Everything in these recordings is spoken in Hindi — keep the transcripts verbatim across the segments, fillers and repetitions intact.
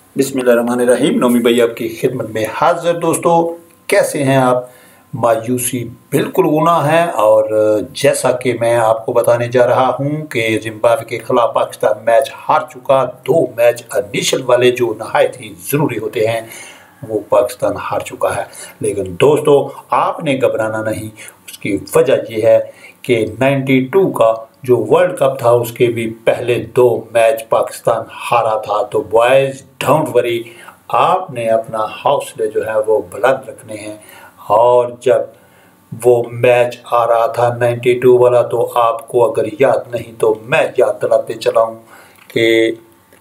बिस्मिल्लाहिर्रहमानिर्रहीम। नौमी भाई आपकी खिदमत में हाजिर। दोस्तों कैसे हैं आप? मायूसी बिल्कुल गुनाह है और जैसा कि मैं आपको बताने जा रहा हूं कि जिम्बाब्वे के खिलाफ पाकिस्तान मैच हार चुका। दो मैच इनिशियल वाले जो नहायत ही ज़रूरी होते हैं वो पाकिस्तान हार चुका है। लेकिन दोस्तों आपने घबराना नहीं, उसकी वजह यह है कि बानवे का जो वर्ल्ड कप था उसके भी पहले दो मैच पाकिस्तान हारा था। तो बॉयज़ डोंट वरी, आपने अपना हौसले जो है वो बुलंद रखने हैं। और जब वो मैच आ रहा था बानवे वाला, तो आपको अगर याद नहीं तो मैं याद दिलाते चलाऊं कि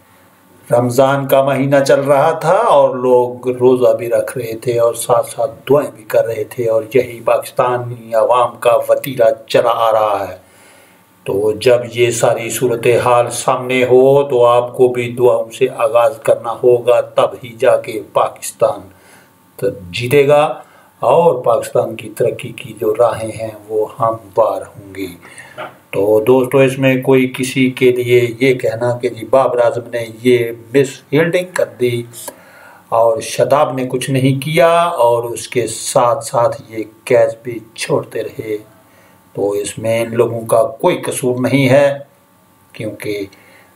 रमज़ान का महीना चल रहा था और लोग रोज़ा भी रख रहे थे और साथ साथ दुआएं भी कर रहे थे, और यही पाकिस्तानी अवाम का वतीरा चला आ रहा है। तो जब ये सारी सूरत हाल सामने हो तो आपको भी दुआओं से आगाज़ करना होगा, तब ही जाके पाकिस्तान तो जीतेगा और पाकिस्तान की तरक्की की जो राहें हैं वो हमवार होंगी। तो दोस्तों इसमें कोई किसी के लिए ये कहना कि जी बाबर आजम ने ये मिस फील्डिंग कर दी और शदाब ने कुछ नहीं किया और उसके साथ साथ ये कैच भी छोड़ते रहे, तो इसमें इन लोगों का कोई कसूर नहीं है। क्योंकि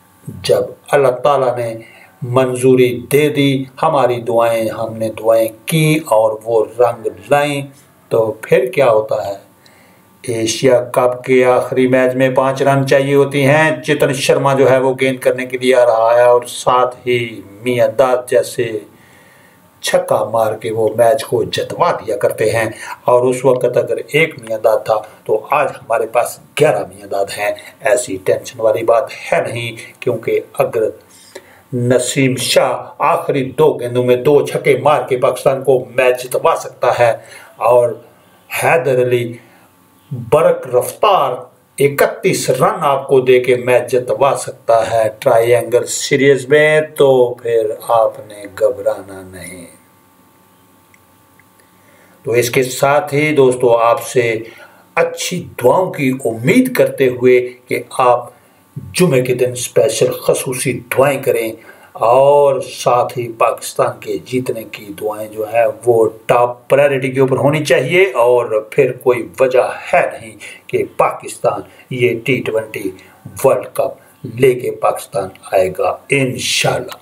जब अल्लाह ताला ने मंजूरी दे दी, हमारी दुआएं हमने दुआएं की और वो रंग लाएं, तो फिर क्या होता है। एशिया कप के आखिरी मैच में पाँच रन चाहिए होती हैं। चेतन शर्मा जो है वो गेंद करने के लिए आ रहा है और साथ ही मियां दाद जैसे छक्का मार के वो मैच को जितवा दिया करते हैं। और उस वक्त अगर एक मियां दाद था तो आज हमारे पास ग्यारह मियां दाद हैं। ऐसी टेंशन वाली बात है नहीं, क्योंकि अगर नसीम शाह आखिरी दो गेंदों में दो छक्के मार के पाकिस्तान को मैच जितवा सकता है और हैदर अली बरक रफ्तार इकतीस रन आपको दे के मैच जितवा सकता है ट्रायंगल सीरीज में, तो फिर आपने घबराना नहीं। तो इसके साथ ही दोस्तों आपसे अच्छी दुआओं की उम्मीद करते हुए कि आप जुमे के दिन स्पेशल खसूसी दुआएं करें और साथ ही पाकिस्तान के जीतने की दुआएं जो है वो टॉप प्रायोरिटी के ऊपर होनी चाहिए। और फिर कोई वजह है नहीं कि पाकिस्तान ये टी ट्वेंटी वर्ल्ड कप लेके पाकिस्तान आएगा इंशाल्लाह।